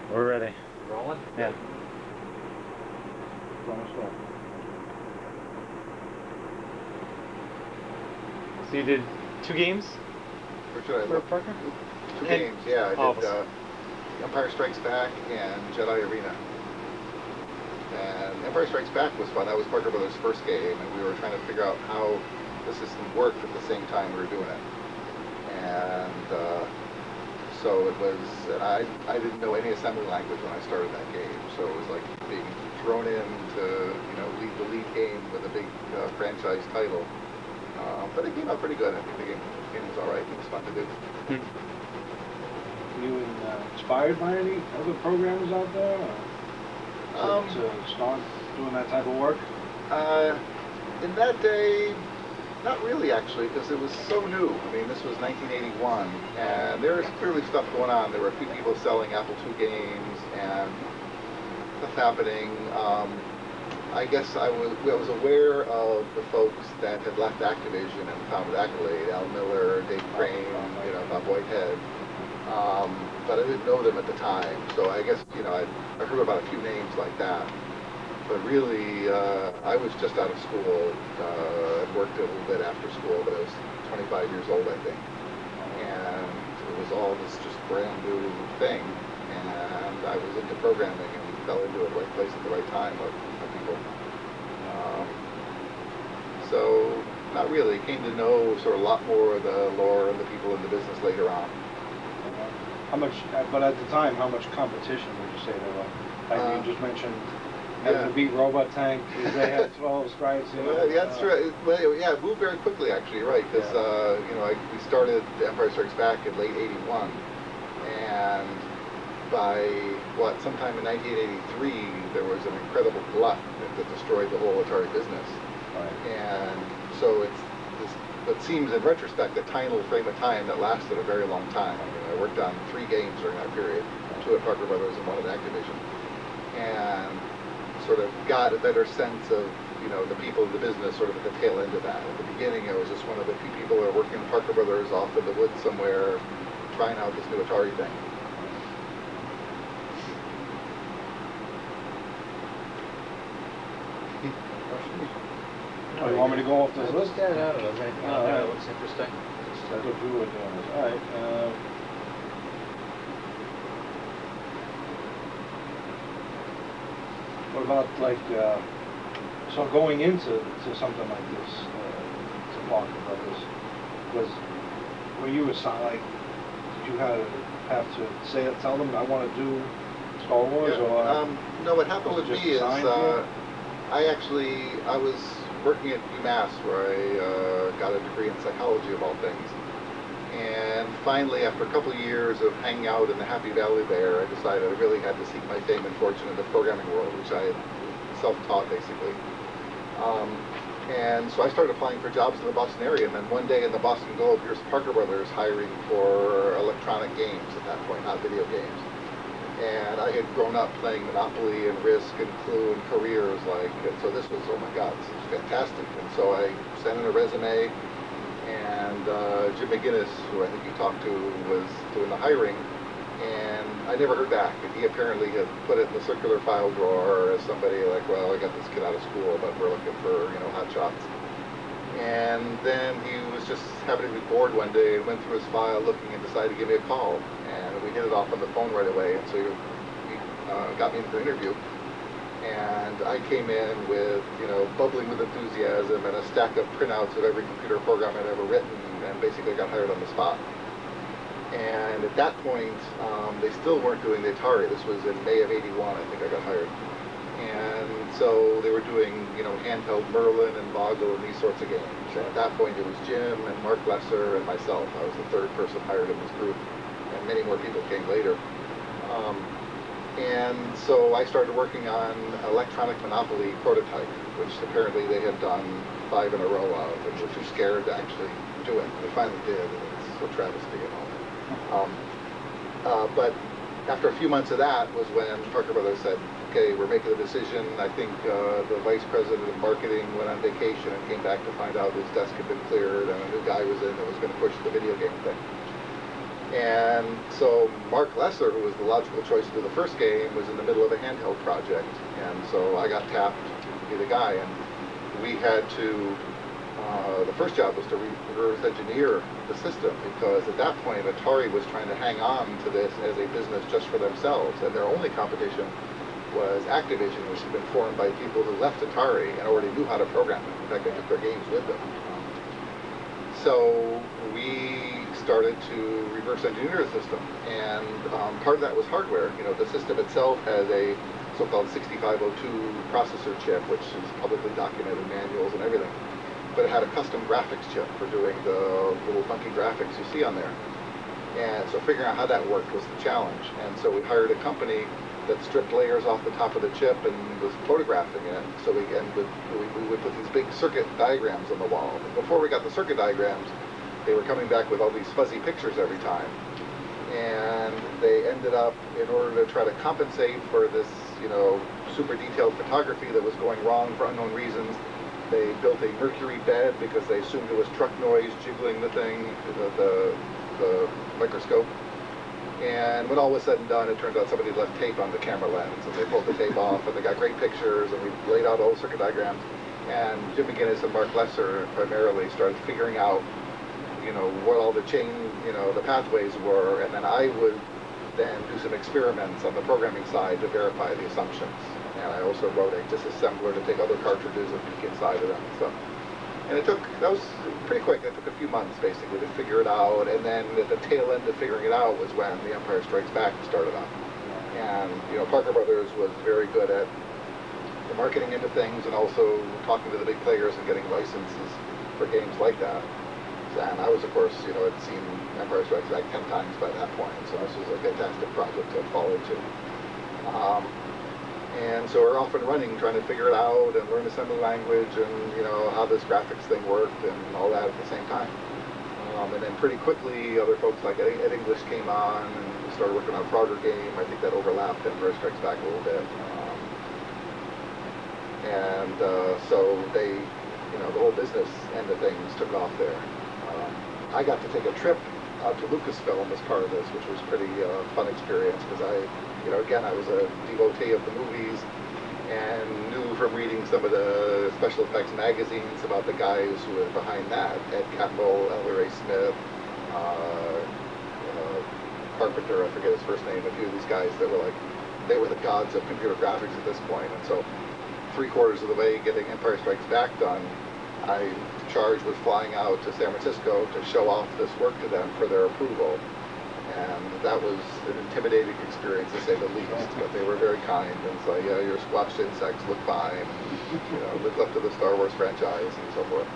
We're ready. Rolling? Yeah. So you did 2 games? Which one? For Parker? 2 games, yeah. I did Oh. Empire Strikes Back and Jedi Arena. And Empire Strikes Back was fun. That was Parker Brothers' first game, and we were trying to figure out how the system worked at the same time we were doing it. And so it was, I didn't know any assembly language when I started that game, so it was like being thrown in to, lead the lead game with a big franchise title. But it came out pretty good. I think the game was alright. It was fun to do. Were you inspired by any other programmers out there? Or to start doing that type of work? In that day, not really actually, because it was so new. I mean, this was 1981, and there was clearly stuff going on. There were a few people selling Apple II games and stuff happening. I guess I was aware of the folks that had left Activision and founded Accolade, Al Miller, Dave Crane, Bob Whitehead. But I didn't know them at the time, so I guess, I heard about a few names like that. But really, I was just out of school. I'd worked a little bit after school, but I was 25 years old, I think. And it was all this just brand new thing. And I was into programming and fell into it, right place at the right time, like people. So, not really. Came to know sort of a lot more of the lore and the people in the business later on. How much, but at the time, how much competition would you say there was? Like you just mentioned, having to beat Robot Tank, they had 12 strikes. Yeah, that's right. Well, yeah, it moved very quickly, actually, right? Because we started Empire Strikes Back in late '81, and by sometime in 1983, there was an incredible glut that destroyed the whole Atari business. Right. And so it seems in retrospect a tiny little frame of time that lasted a very long time. I mean, I worked on 3 games during that period, 2 at Parker Brothers and 1 at Activision, and sort of got a better sense of the people in the business sort of at the tail end of that. At the beginning, I was just one of the few people who were working at Parker Brothers off in the woods somewhere, trying out this new Atari thing. Oh, you want me to go off this list? Yeah, no, there's anything on there that looks interesting. That's what you were doing. All right. What about so going into something like this, to Parker Brothers, were you assigned, did you have to tell them I want to do Star Wars, or? No, what happened with me is I was working at UMass, where I got a degree in psychology of all things. And finally, after a couple of years of hanging out in the Happy Valley there, I decided I really had to seek my fame and fortune in the programming world, which I had self-taught basically. And so I started applying for jobs in the Boston area, and then one day in the Boston Globe, here's Parker Brothers hiring for electronic games at that point, not video games. And I had grown up playing Monopoly and Risk and Clue and Careers, and so this was, oh my God, this is fantastic. And so I sent in a resume, and Jim McGinnis, who I think you talked to, was doing the hiring, and I never heard back. And he apparently had put it in the circular file drawer as somebody well, I got this kid out of school, but we're looking for, hot shots. And then he was just happened to be bored one day and went through his file looking and decided to give me a call. And we hit it off on the phone right away, and so he got me into the interview. And I came in with, bubbling with enthusiasm and a stack of printouts of every computer program I'd ever written, and basically got hired on the spot. And at that point, they still weren't doing the Atari. This was in May of '81, I think I got hired. And so they were doing, handheld Merlin and Boggle and these sorts of games. And at that point, it was Jim and Mark Lesser and myself. I was the 3rd person hired in this group, and many more people came later. And so I started working on Electronic Monopoly prototype, which apparently they had done 5 in a row of, and were too scared to actually do it. And they finally did, and it's so travesty and all that. But after a few months of that was when Parker Brothers said, okay, we're making a decision. I think the vice president of marketing went on vacation and came back to find out his desk had been cleared, and a new guy was in that was going to push the video game thing. And so Mark Lesser, who was the logical choice to do the first game, was in the middle of a handheld project. And so I got tapped to be the guy. And we had to, the first job was to reverse engineer the system, because at that point Atari was trying to hang on to this as a business just for themselves. And their only competition was Activision, which had been formed by people who left Atari and already knew how to program it. In fact, they took their games with them. So we started to reverse engineer the system, and part of that was hardware. You know, the system itself has a so-called 6502 processor chip, which is publicly documented, manuals and everything. But it had a custom graphics chip for doing the little funky graphics you see on there. And so figuring out how that worked was the challenge. And so we hired a company that stripped layers off the top of the chip and was photographing it. So we would put these big circuit diagrams on the wall. And before we got the circuit diagrams, they were coming back with all these fuzzy pictures every time. And they ended up, in order to try to compensate for this, you know, super detailed photography that was going wrong for unknown reasons, they built a mercury bed because they assumed it was truck noise jiggling the thing, the microscope. And when all was said and done, it turns out somebody left tape on the camera lens, and they pulled the tape off, and they got great pictures, and we laid out all the circuit diagrams. And Jim McGinnis and Mark Lesser primarily started figuring out, you know, what all the the pathways were, and then I would then do some experiments on the programming side to verify the assumptions. And I also wrote a disassembler to take other cartridges and peek inside of them and stuff. And that was pretty quick. It took a few months basically to figure it out, and then at the tail end of figuring it out was when The Empire Strikes Back started up. And you know, Parker Brothers was very good at the marketing end of things, and also talking to the big players and getting licenses for games like that. And I was, of course, you know, had seen Empire Strikes Back 10 times by that point, so this was a fantastic project to fall into. And so we're off and running, trying to figure it out and learn assembly language and, you know, how this graphics thing worked and all that at the same time. And then pretty quickly, other folks like Ed English came on, and we started working on a Frogger game. I think that overlapped Empire Strikes Back a little bit. So they, you know, the whole business end of things took off there. I got to take a trip out to Lucasfilm as part of this, which was pretty fun experience, because you know, again, I was a devotee of the movies and knew from reading some of the special effects magazines about the guys who were behind that. Ed Campbell, Ellery Ray Smith, Carpenter, I forget his first name, a few of these guys that were like, they were the gods of computer graphics at this point. And so 3/4 of the way getting Empire Strikes Back done, I charged with flying out to San Francisco to show off this work to them for their approval. And that was an intimidating experience, to say the least, but they were very kind and said, yeah, your squashed insects look fine, you know, lived up to the Star Wars franchise and so forth.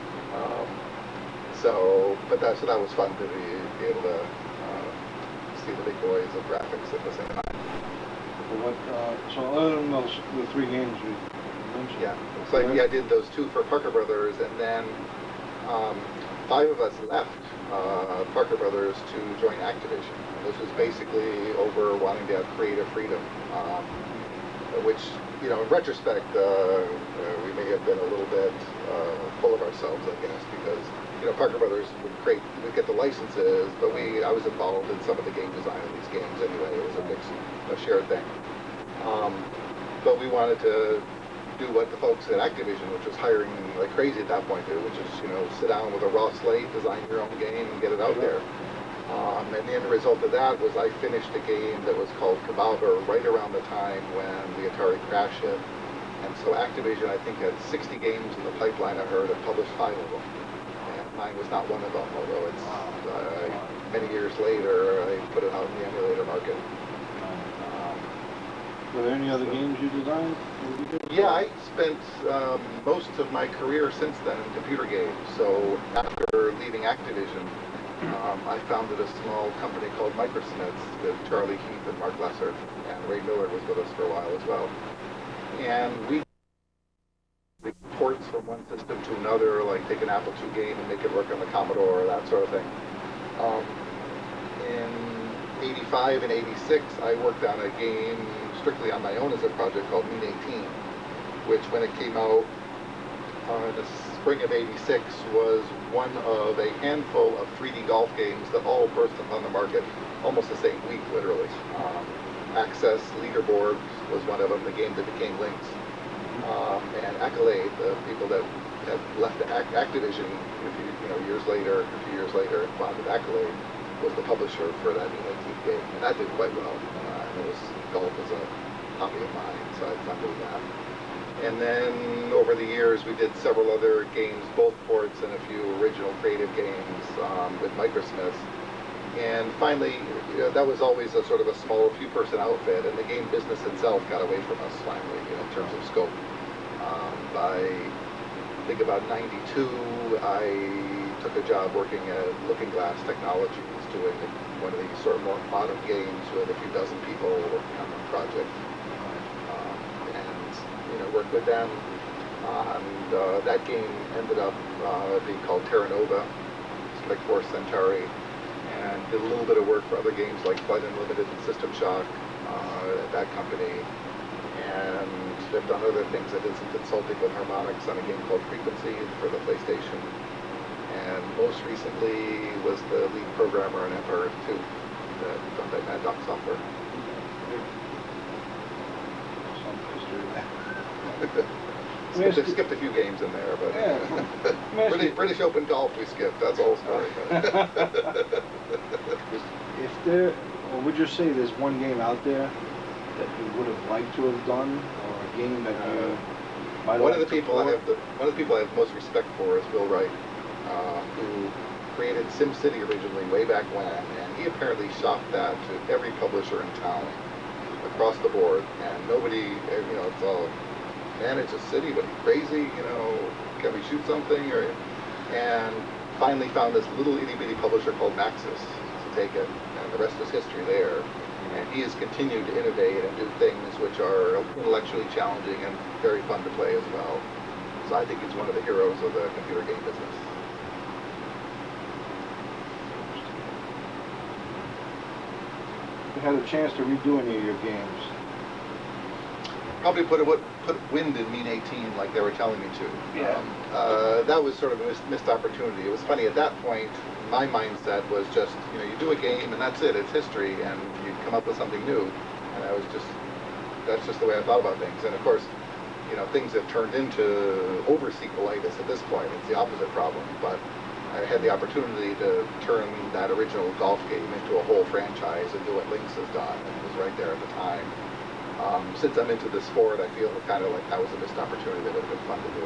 So that was fun to be able to see the big boys of graphics at the same time. So other than those, the 3 games we mentioned? Yeah, so I did those 2 for Parker Brothers, and then 5 of us left Parker Brothers to join Activision. This was basically over wanting to have creative freedom, which, you know, in retrospect, we may have been a little bit full of ourselves, I guess, because, you know, Parker Brothers would get the licenses, but I was involved in some of the game design of these games anyway. It was a shared thing. But we wanted to do what the folks at Activision, which was hiring like crazy at that point, did, which is, you know, sit down with a raw slate, design your own game, and get it out there. And the end result of that was I finished a game that was called Cabalver right around the time when the Atari crash hit. And so Activision, I think, had 60 games in the pipeline, I heard, and published 5 of them. And mine was not one of them, although it's many years later, I put it out in the emulator market. Were there any other games you designed? Yeah, I spent most of my career since then in computer games. So after leaving Activision, I founded a small company called Microsmiths with Charlie Heath and Mark Lesser, and Ray Miller was with us for a while as well. And we did ports from one system to another, like take an Apple II game and make it work on the Commodore, that sort of thing. In 85 and 86, I worked on a game strictly on my own as a project called Mean 18, which when it came out in the spring of '86 was one of a handful of 3D golf games that all burst upon the market almost the same week, literally. Access Leaderboard was one of them, the game that became Lynx. And Accolade, the people that had left Activision a few years later, and founded Accolade, was the publisher for that E19 game, and that did quite well. And golf was a hobby of mine, so I had fun doing that. And then over the years, we did several other games, both ports and a few original creative games with Microsmiths. And finally, that was always a sort of a small few-person outfit, and the game business itself got away from us finally, in terms of scope. By I think about '92, I took a job working at Looking Glass Technologies, doing one of these sort of more modern games with a few dozen people working on one project. And worked with them, and that game ended up being called Terra Nova, Spec Force Centauri, and did a little bit of work for other games like Flight Unlimited and System Shock at that company. And I've done other things. I did some consulting with Harmonix on a game called Frequency for the PlayStation. And most recently was the lead programmer on Empire 2, done by Mad Dog Software. Skipped a few games in there, but yeah. British Open Golf we skipped. That's all story. If there, or would you say there's one game out there that you would have liked to have done, or a game that you might have one of the people I have most respect for is Will Wright, who created SimCity originally way back when, and he apparently shopped that to every publisher in town across the board, and nobody, it's all, manage a city, but crazy, can we shoot something? And finally found this little itty-bitty publisher called Maxis to take it, and the rest is history there. And he has continued to innovate and do things which are intellectually challenging and very fun to play as well. So I think he's one of the heroes of the computer game business. You had a chance to redo any of your games? Probably put wind in Mean 18 like they were telling me to. Yeah. That was sort of a missed opportunity. It was funny, at that point, my mindset was just, you do a game and that's it, it's history, and you come up with something new. And that's just the way I thought about things. And of course, things have turned into over-sequelitis at this point. It's the opposite problem. But I had the opportunity to turn that original golf game into a whole franchise and do what Lynx has done. And it was right there at the time. Since I'm into the sport, I feel kind of like that was a missed opportunity that would have been fun to do.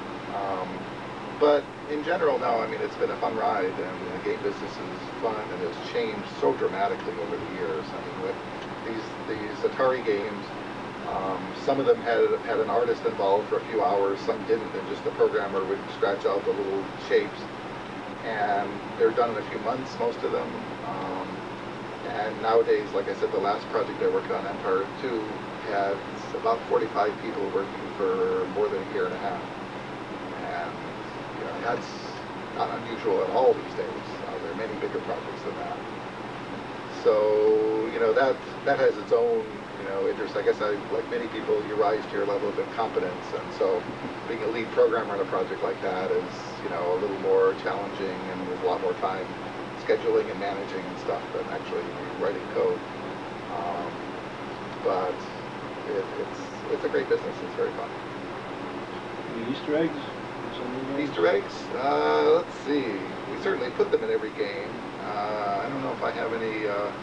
But in general, no, it's been a fun ride, and the game business is fun, and it's changed so dramatically over the years. With these Atari games, some of them had an artist involved for a few hours, some didn't, and just the programmer would scratch out the little shapes. And they're done in a few months, most of them. And nowadays, like I said, the last project I worked on, Empire 2, had about 45 people working for more than a year and a half. And that's not unusual at all these days. There are many bigger projects than that. So that has its own interest. I guess like many people, you rise to your level of incompetence, and so being a lead programmer on a project like that is a little more challenging, and there's a lot more time scheduling and managing and stuff than actually writing code. But it's a great business. It's very fun. Any Easter eggs? Easter eggs? Let's see. We certainly put them in every game. I don't know if I have any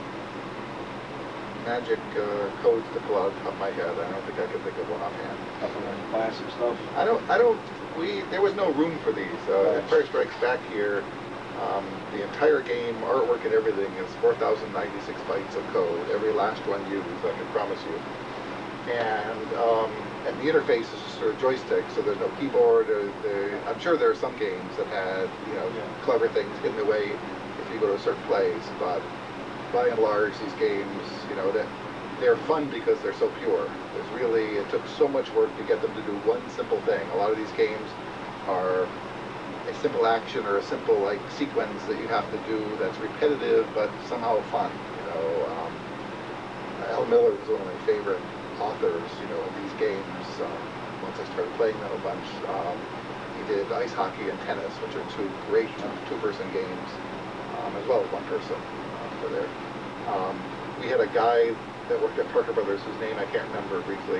magic codes to pull out of my head. I don't think I could think of one offhand. Classic stuff. There was no room for these. Empire Strikes Back here, the entire game, artwork and everything is 4,096 bytes of code. Every last one used, I can promise you. And the interface is just sort of joystick, so there's no keyboard. I'm sure there are some games that had, clever things hidden away if you go to a certain place, but by and large, these games, they're fun because they're so pure. It took so much work to get them to do one simple thing. A lot of these games are a simple action or a simple sequence that you have to do that's repetitive but somehow fun. Al Miller was one of my favorite authors, of these games. Once I started playing them a bunch, he did ice hockey and tennis, which are two great two-person games, as well as one person for there. We had a guy that worked at Parker Brothers, whose name I can't remember briefly,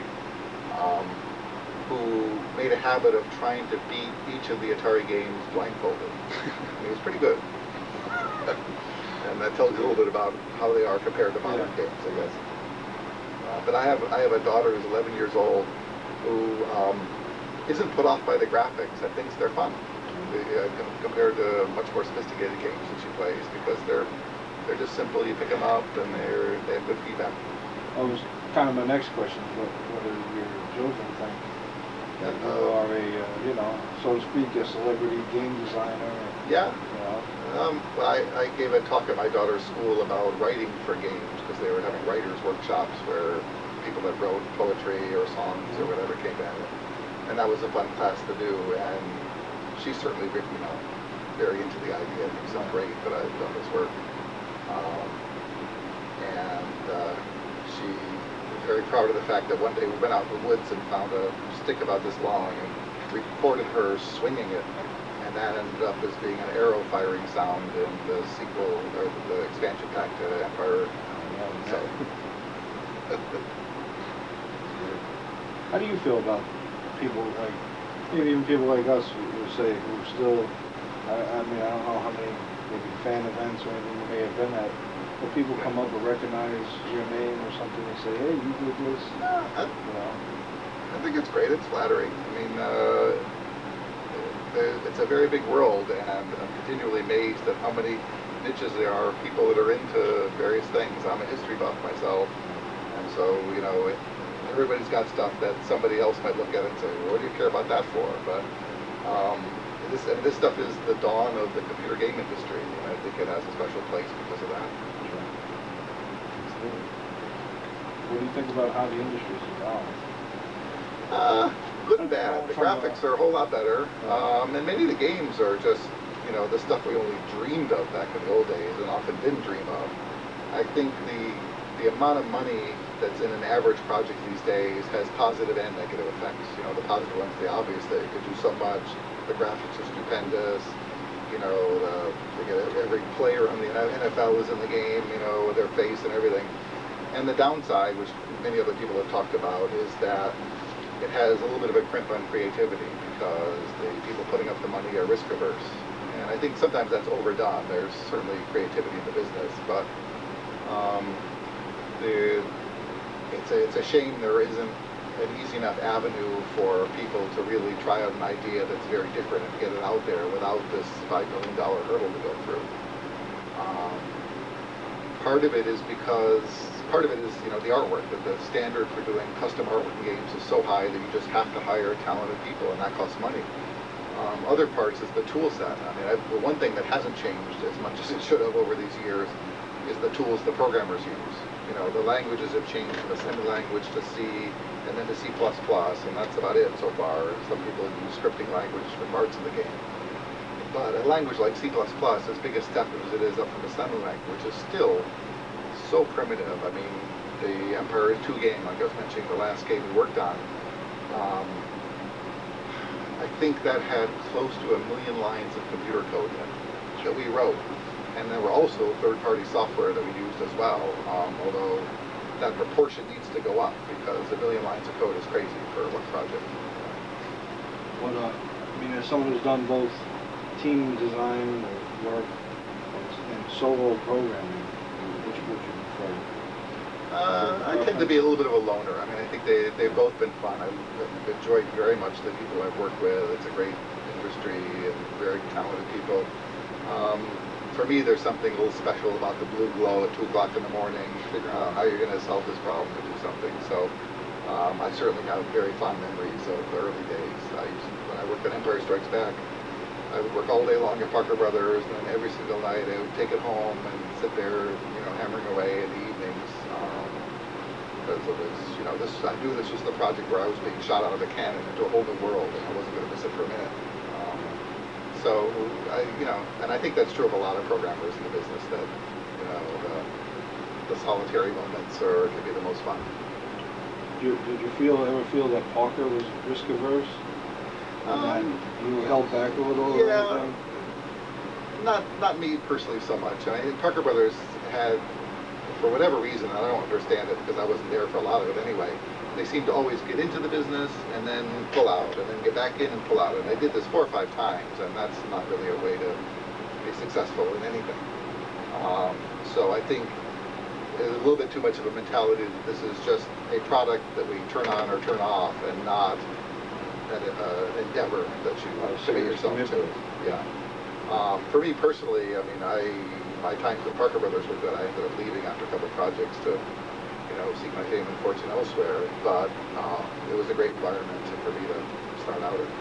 who made a habit of trying to beat each of the Atari games blindfolded. He was pretty good. And that tells you a little bit about how they are compared to modern games, I guess. But I have a daughter who's 11 years old who isn't put off by the graphics and thinks they're fun compared to much more sophisticated games that she plays, because they're just simple. You pick them up and they have good feedback. That was kind of my next question. What do your children think? You are a, you know, so to speak, a celebrity game designer. Yeah. You know. Well, I gave a talk at my daughter's school about writing for games, because they were having writers' workshops where people that wrote poetry or songs or whatever came in. And that was a fun class to do, and she's certainly, you know, very into the idea. It sounds great that I've done this work. She was very proud of the fact that one day we went out in the woods and found a stick about this long and recorded her swinging it, and that ended up as being an arrow firing sound in the sequel, or the expansion pack to Empire. So. How do you feel about people like, maybe even people like us who say, who still, I mean, I don't know how many maybe fan events or anything you may have been at, but people come up and recognize your name or something and say, hey, you did this. You know. I think it's great. It's flattering. I mean, it's a very big world, and I'm continually amazed at how many niches there are of people that are into various things. I'm a history buff myself, and so, you know, everybody's got stuff that somebody else might look at and say, well, what do you care about that for? But this stuff is the dawn of the computer game industry, and I think it has a special place because of that. What do you think about how the industry's evolved? Good and bad. The graphics are a whole lot better, and many of the games are just, you know, the stuff we only dreamed of back in the old days and often didn't dream of. I think the amount of money that's in an average project these days has positive and negative effects. You know, the positive one's the obvious, that you could do so much. The graphics are stupendous. You know, every player on the NFL is in the game, you know, with their face and everything. And the downside, which many other people have talked about, is that it has a little bit of a crimp on creativity, because the people putting up the money are risk averse. And I think sometimes that's overdone. There's certainly creativity in the business, but it's a shame there isn't an easy enough avenue for people to really try out an idea that's very different and get it out there without this $5 million hurdle to go through. Part of it is, you know, the artwork, that the standard for doing custom artwork in games is so high that you just have to hire talented people, and that costs money. Other parts is the tool set. I mean, the one thing that hasn't changed as much as it should have over these years is the tools the programmers use. You know, the languages have changed from assembly language to C, and then to C++, and that's about it so far. Some people use scripting language for parts of the game. But a language like C++, as big a step as it is up from assembly language, is still so primitive. I mean, the Empire 2 game, like I was mentioning, the last game we worked on, I think that had close to 1 million lines of computer code in it that we wrote. And there were also third-party software that we used as well, although that proportion needs to go up, because 1 million lines of code is crazy for one project. What, I mean, as someone who's done both team design work and solo programming, which would you prefer? I tend to be a little bit of a loner. I mean, I think they've both been fun. I've enjoyed very much the people I've worked with. It's a great industry and very talented people. For me, there's something a little special about the blue glow at 2 o'clock in the morning, figuring out how you're going to solve this problem or do something. So I certainly have very fond memories of the early days. When I worked on Empire Strikes Back, I would work all day long at Parker Brothers, and then every single night I would take it home and sit there, you know, hammering away in the evenings. Because it was, you know, I knew this was the project where I was being shot out of a cannon into a whole new world, and I wasn't going to miss it for a minute. So, you know, and I think that's true of a lot of programmers in the business, that, you know, the solitary moments can be the most fun. Did you ever feel that Parker was risk averse? And you held back a little? Or Yeah. anything? Not me personally so much. I mean, Parker Brothers had, for whatever reason, I don't understand it because I wasn't there for a lot of it anyway, they seemed to always get into the business and then pull out and then get back in and pull out. And they did this 4 or 5 times, and that's not really a way to be successful in anything. So I think there's a little bit too much of a mentality that this is just a product that we turn on or turn off and not an endeavor that you commit yourself to. Yeah. For me personally, I mean, my times with Parker Brothers were good. I ended up leaving after a couple of projects to, seek my fame and fortune elsewhere. But it was a great environment for me to start out in.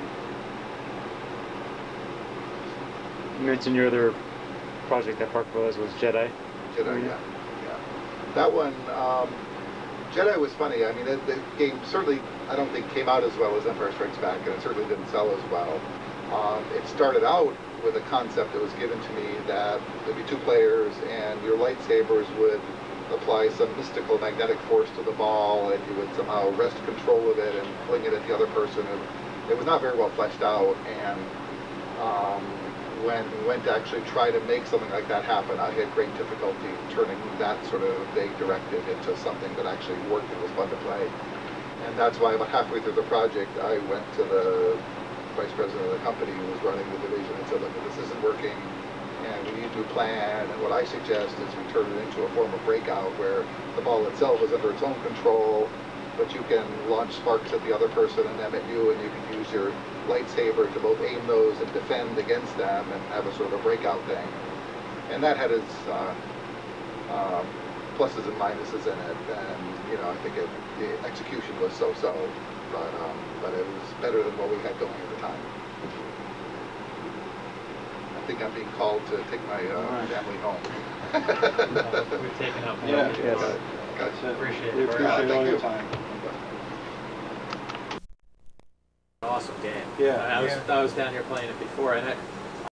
You mentioned your other project at Parker Brothers was Jedi. Jedi, Arena. yeah. That one, Jedi was funny. I mean, the game certainly, I don't think, came out as well as Empire Strikes Back, and it certainly didn't sell as well. It started out with a concept that was given to me that there'd be 2 players, and your lightsabers would apply some mystical magnetic force to the ball, and you would somehow wrest control of it and fling it at the other person. And it was not very well fleshed out, and when we went to actually try to make something like that happen, I had great difficulty turning that sort of vague directive into something that actually worked and was fun to play. And that's why about halfway through the project, I went to the vice president of the company who was running the division and said, look, this isn't working, and we need a new plan, and what I suggest is we turn it into a form of breakout where the ball itself is under its own control, but you can launch sparks at the other person and them at you, and you can use your lightsaber to both aim those and defend against them and have a sort of a breakout thing. And that had its pluses and minuses in it, and I think the execution was so-so, but it was better than what we had going at the time. I think I'm being called to take my family home. We've taken up more. Yeah, yes. That's it. Appreciate We it. appreciate all your you. time. Awesome game. Yeah. I was down here playing it before, and